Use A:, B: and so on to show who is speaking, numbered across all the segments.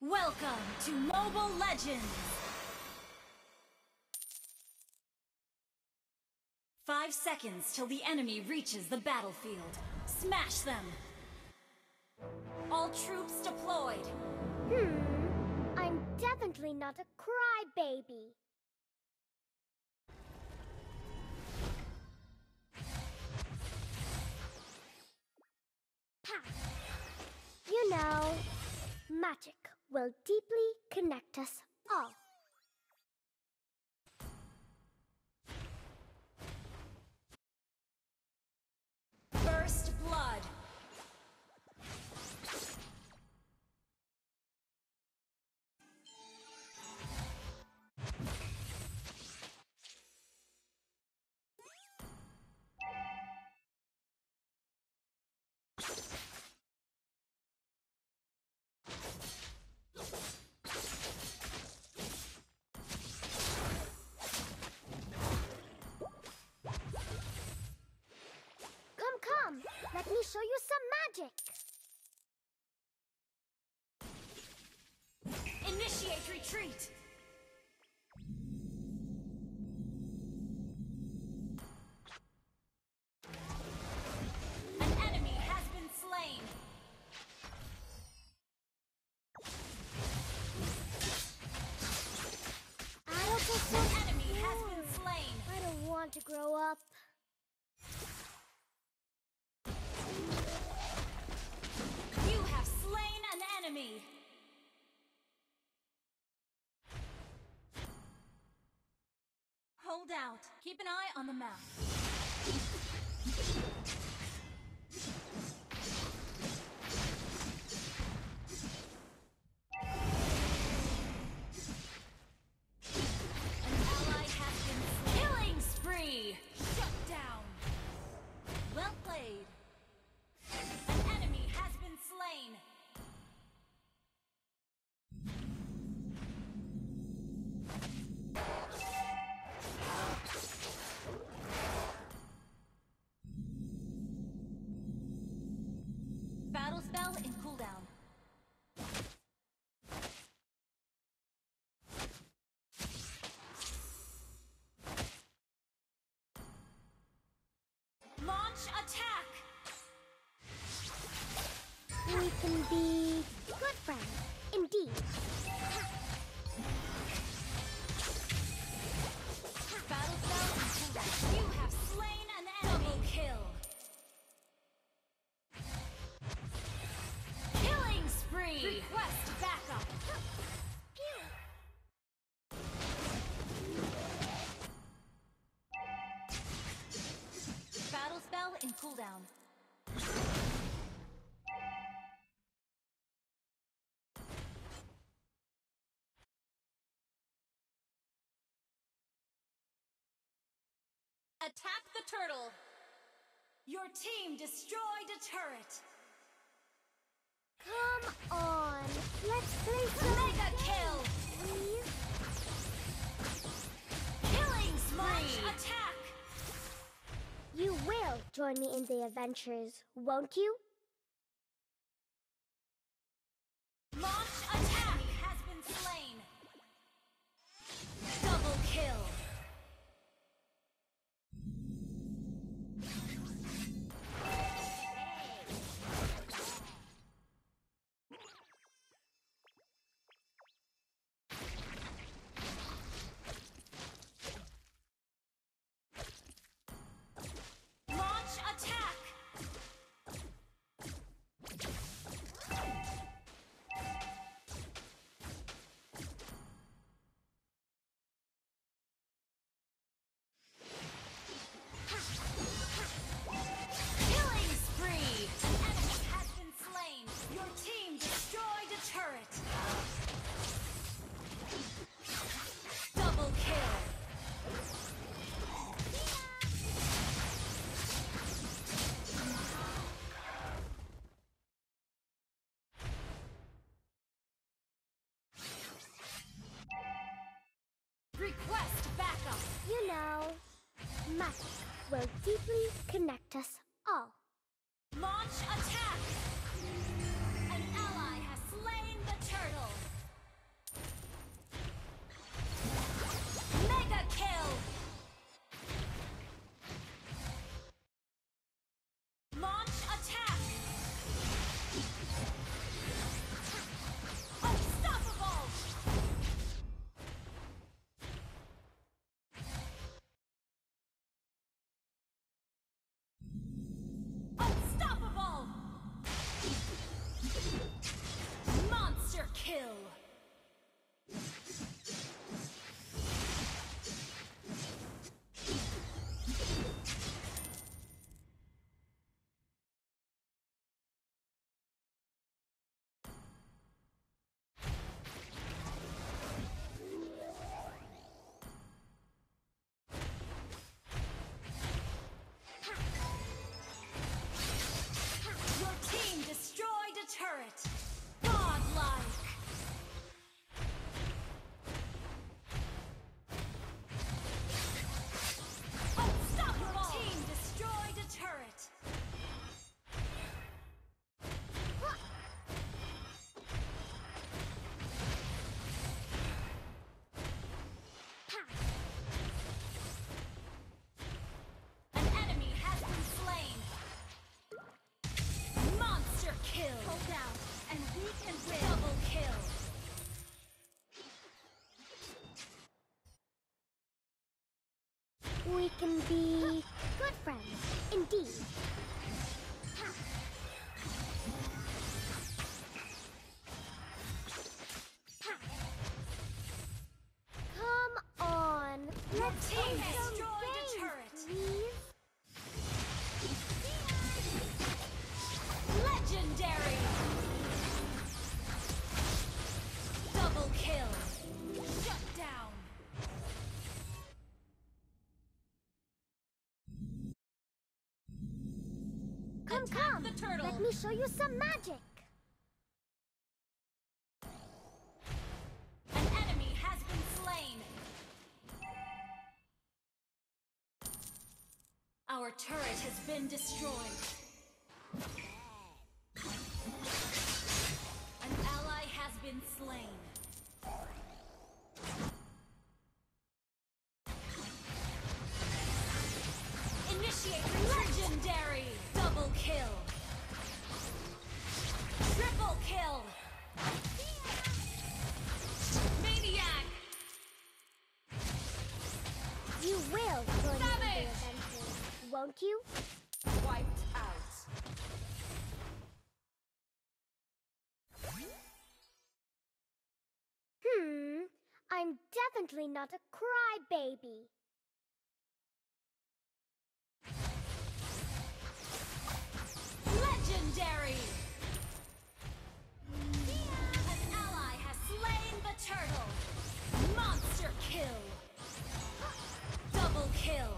A: Welcome to Mobile Legends! 5 seconds till the enemy reaches the battlefield. Smash them! All troops deployed!
B: I'm definitely not a crybaby. You know, magic will deeply connect us all.
A: First blood!
B: Come, let me show you some magic.
A: Initiate retreat! An enemy has been slain!
B: I don't get so
A: An enemy has been slain!
B: I don't want to grow up.
A: You have slain an enemy! Hold out. Keep an eye on the map. An ally has been killing spree! Shut down! Well played! An enemy has been slain! Battle spell in cooldown. Launch attack!
B: We can be good friends, indeed.
A: Battle spell in cooldown. You have slain an enemy! Double kill! Killing spree! Request backup! Battle spell in cooldown. Attack the turtle! Your team destroyed a turret!
B: Come on, let's play some
A: Mega kill!
B: please.
A: Killing spree! Attack!
B: You will join me in the adventures, won't you?
A: Launch attack has been slain! Double kill! Launch attack! Killing spree! An enemy has been slain! Your team destroyed a turret! Double kill! Request backup!
B: You know, magic will deeply connect us all.
A: Launch attack! An ally has slain the turtle!
B: Let's
A: team
B: play some
A: destroyed a
B: games,
A: turret.
B: please.
A: Legendary! Double kill! Shut down!
B: Come,
A: Attack
B: come.
A: the turtle.
B: Let me show you some magic.
A: An enemy has been slain! Our turret has been destroyed. An ally has been slain. Initiate legendary! Double kill! Triple kill! Maniac!
B: You will join me in the
A: Savage!
B: adventure, won't you?
A: Wiped out.
B: I'm definitely not a crybaby.
A: Legendary! An ally has slain the turtle! Monster kill! Double kill!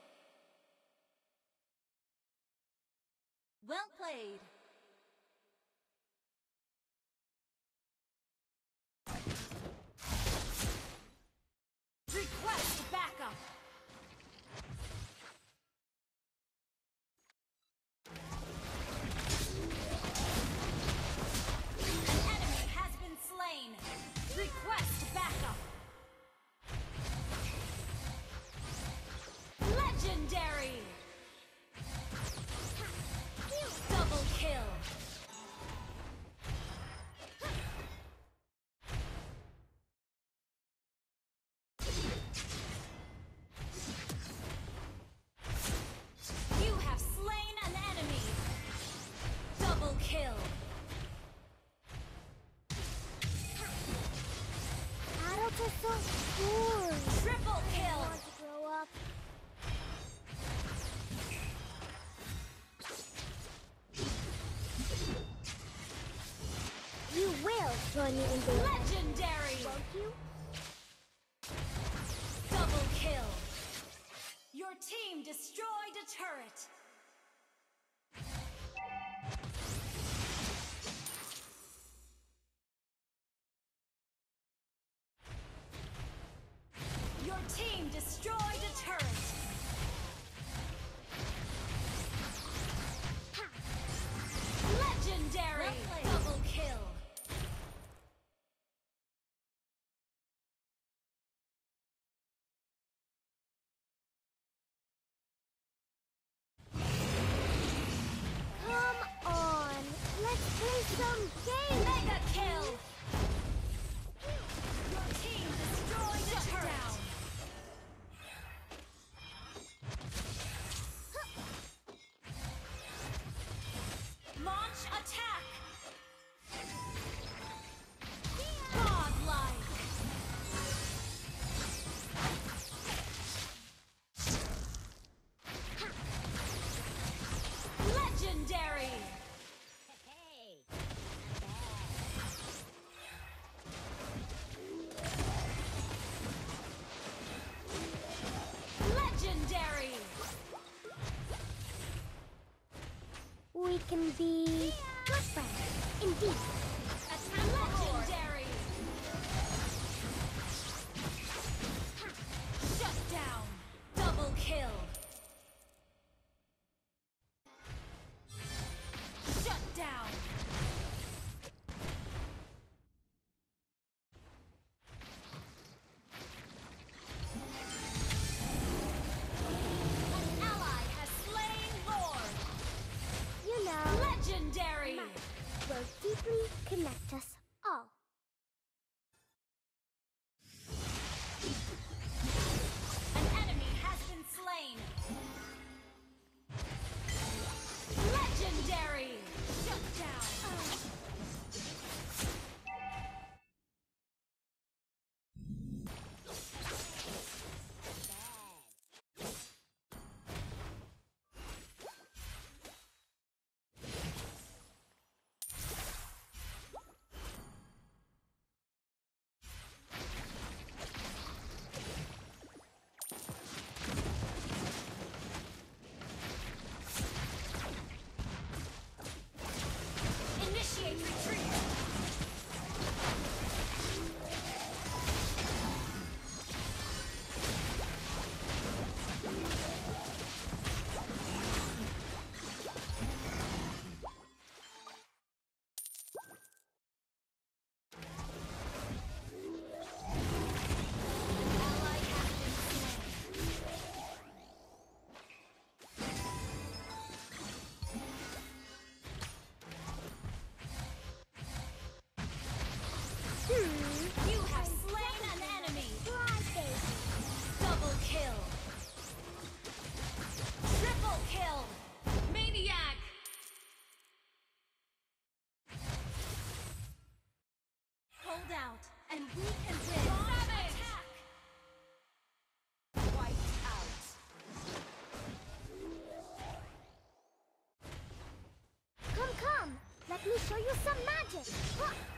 A: Well played! Request backup! An enemy has been slain! Request backup! Legendary! Double kill! You have slain an enemy! Double kill!
B: Adults are so boring.
A: Triple
B: I
A: kill!
B: want to grow up. You will join me in the adventure,
A: Legendary!
B: won't you?
A: Double kill! Your team destroyed a turret! Your team destroyed a turret! Legendary! Double kill!
B: Come on, let's play some games.
A: Mega kill! Your team destroyed a turret! Launch attack! Godlike! Legendary! Legendary!
B: We can be good friends, indeed.
A: Legendary! Shut down! Double kill! Shut down! An ally has slain Lord!
B: You know,
A: Legendary!
B: will deeply Magic!